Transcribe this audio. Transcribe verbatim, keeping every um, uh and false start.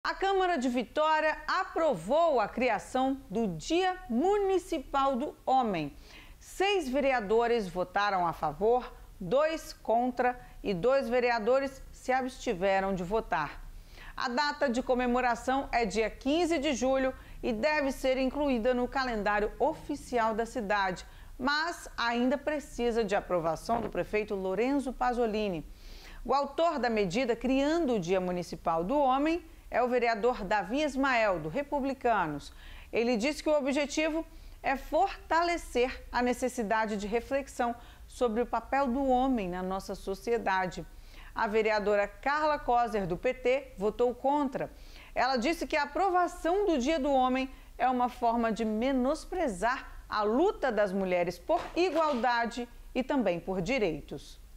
A Câmara de Vitória aprovou a criação do Dia Municipal do Homem. Seis vereadores votaram a favor, dois contra e dois vereadores se abstiveram de votar. A data de comemoração é dia quinze de julho e deve ser incluída no calendário oficial da cidade, mas ainda precisa de aprovação do prefeito Lorenzo Pasolini. O autor da medida criando o Dia Municipal do Homem é o vereador Davi Ismael, do Republicanos. Ele disse que o objetivo é fortalecer a necessidade de reflexão sobre o papel do homem na nossa sociedade. A vereadora Carla Coser, do P T, votou contra. Ela disse que a aprovação do Dia do Homem é uma forma de menosprezar a luta das mulheres por igualdade e também por direitos.